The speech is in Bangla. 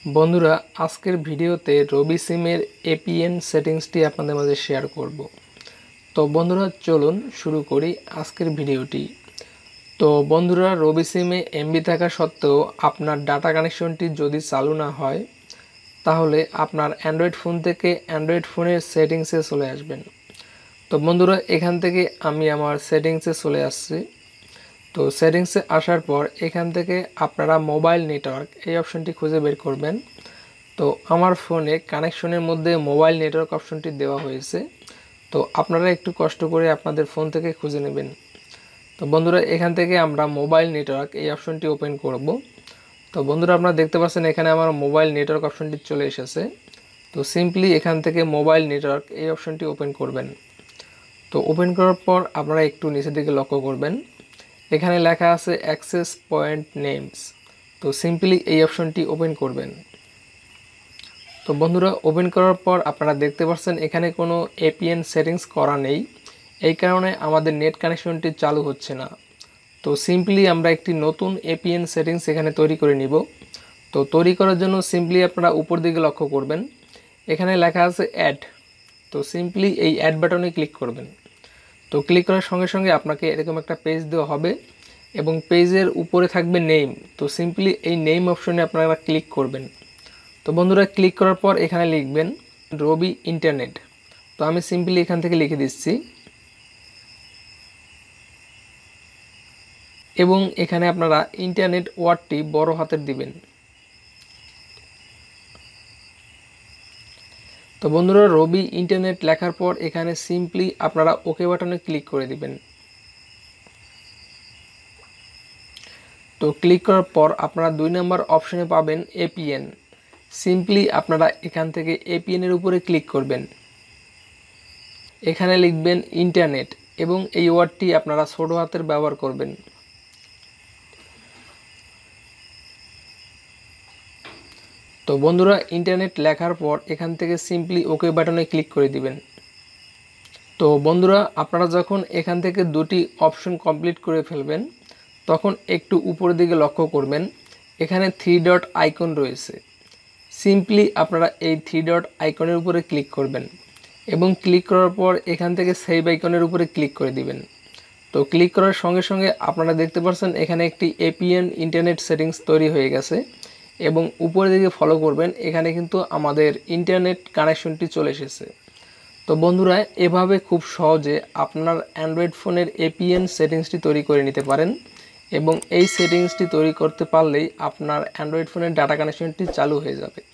বন্ধুরা আজকের ভিডিওতে রবি সিমের এপিএন সেটিংসটি আপনাদের মাঝে শেয়ার করব। তো বন্ধুরা চলুন শুরু করি আজকের ভিডিওটি। তো বন্ধুরা রবি সিমে এমবি থাকা সত্ত্বেও আপনার ডাটা কানেকশনটি যদি চালু না হয় তাহলে আপনার অ্যান্ড্রয়েড ফোন থেকে অ্যান্ড্রয়েড ফোনের সেটিংসে চলে আসবেন। তো বন্ধুরা এখান থেকে আমি আমার সেটিংসে চলে আসছি। তো সেটিংসে আসার পর এখান থেকে আপনারা মোবাইল নেটওয়ার্ক এই অপশনটি খুঁজে বের করবেন। তো আমার ফোনে কানেকশনের মধ্যে মোবাইল নেটওয়ার্ক অপশনটি দেওয়া হয়েছে। তো আপনারা একটু কষ্ট করে আপনাদের ফোন থেকে খুঁজে নেবেন। তো বন্ধুরা এখান থেকে আমরা মোবাইল নেটওয়ার্ক এই অপশনটি ওপেন করব। তো বন্ধুরা আপনারা দেখতে পাচ্ছেন এখানে আমার মোবাইল নেটওয়ার্ক অপশনটি চলে এসেছে। তো সিম্পলি এখান থেকে মোবাইল নেটওয়ার্ক এই অপশনটি ওপেন করবেন। তো ওপেন করার পর আপনারা একটু নিচের দিকে লক্ষ্য করবেন, এখানে লেখা আছে অ্যাক্সেস পয়েন্ট নেমস। তো সিম্পলি এই অপশনটি ওপেন করবেন। তো বন্ধুরা ওপেন করার পর আপনারা দেখতে পাচ্ছেন এখানে কোনো এপিএন সেটিংস করা নেই, এই কারণে আমাদের নেট কানেকশনটি চালু হচ্ছে না। তো সিম্পলি আমরা একটি নতুন এপিএন সেটিংস এখানে তৈরি করে নিব। তো তৈরি করার জন্য সিম্পলি আপনারা উপর দিকে লক্ষ্য করবেন, এখানে লেখা আছে অ্যাড। তো সিম্পলি এই অ্যাড বাটনে ক্লিক করবেন। তো ক্লিক করার সঙ্গে সঙ্গে আপনাকে এরকম একটা পেজ দেওয়া হবে এবং পেজের উপরে থাকবে নেম। তো সিম্পলি এই নেম অপশনে আপনারা ক্লিক করবেন। তো বন্ধুরা ক্লিক করার পর এখানে লিখবেন রবি ইন্টারনেট। তো আমি সিম্পলি এখান থেকে লিখে দিচ্ছি এবং এখানে আপনারা ইন্টারনেট ওয়ার্ডটি বড় হাতের দিবেন। তো বন্ধুরা রবি ইন্টারনেট লেখার পর এখানে সিম্পলি আপনারা ওকে বাটনে ক্লিক করে দিবেন। তো ক্লিক করার পর আপনারা 2 নম্বর অপশনে পাবেন এপিএন। সিম্পলি আপনারা এখান থেকে এপিএন এর উপরে ক্লিক করবেন, এখানে লিখবেন ইন্টারনেট এবং এই ওয়ার্ডটি আপনারা ছোট হাতের ব্যবহার করবেন। তো বন্ধুরা ইন্টারনেট লেখার পর এখান থেকে সিম্পলি ওকে বাটনে ক্লিক করে দিবেন। তো বন্ধুরা আপনারা যখন এখান থেকে 2টি অপশন কমপ্লিট করে ফেলবেন তখন একটু উপরের দিকে লক্ষ্য করবেন, এখানে 3 ডট আইকন রয়েছে। সিম্পলি আপনারা এই 3 ডট আইকনের উপরে ক্লিক করবেন এবং ক্লিক করার পর এখান থেকে সেভ আইকনের উপরে ক্লিক করে দিবেন। তো ক্লিক করার সঙ্গে সঙ্গে আপনারা দেখতে পাচ্ছেন এখানে একটি এপিএন ইন্টারনেট সেটিংস তৈরি হয়ে গেছে এবং উপরের দিকে ফলো করবেন, এখানে কিন্তু আমাদের ইন্টারনেট কানেকশনটি চলে এসেছে। তো বন্ধুরা এভাবে খুব সহজে আপনার অ্যান্ড্রয়েড ফোনের এপিএন সেটিংসটি তৈরি করে নিতে পারেন এবং এই সেটিংসটি তৈরি করতে পারলেই আপনার অ্যান্ড্রয়েড ফোনের ডাটা কানেকশনটি চালু হয়ে যাবে।